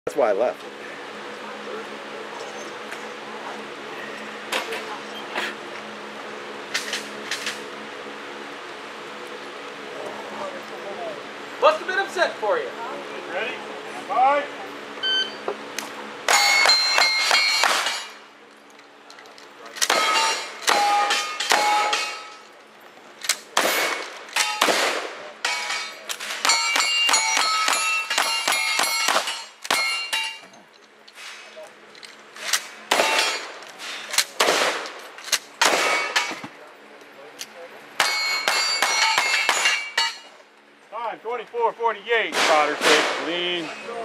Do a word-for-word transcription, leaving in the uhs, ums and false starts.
That's why I left. Must have been upset for you. Ready? Five. twenty-four forty-eight, spotter six, lean.